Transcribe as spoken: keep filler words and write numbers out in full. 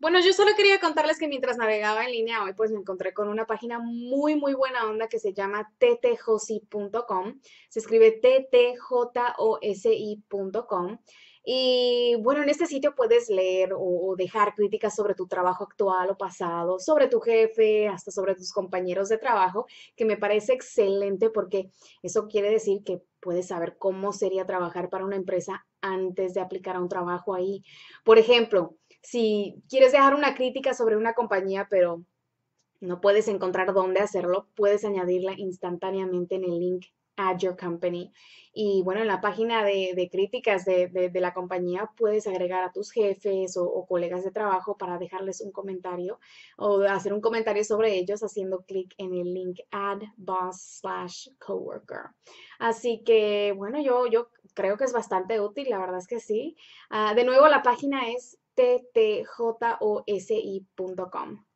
Bueno, yo solo quería contarles que mientras navegaba en línea hoy, pues me encontré con una página muy, muy buena onda que se llama t t josi punto com. Se escribe t t j o s i punto com. Y bueno, en este sitio puedes leer o, o dejar críticas sobre tu trabajo actual o pasado, sobre tu jefe, hasta sobre tus compañeros de trabajo, que me parece excelente porque eso quiere decir que puedes saber cómo sería trabajar para una empresa antes de aplicar a un trabajo ahí. Por ejemplo, si quieres dejar una crítica sobre una compañía, pero no puedes encontrar dónde hacerlo, puedes añadirla instantáneamente en el link Add Your Company. Y bueno, en la página de, de críticas de, de, de, la compañía puedes agregar a tus jefes o, o, colegas de trabajo para dejarles un comentario o hacer un comentario sobre ellos haciendo clic en el link Add Boss slash Coworker. Así que bueno, yo, yo creo que es bastante útil, la verdad es que sí. Uh, de nuevo, la página es t t j o s i punto com.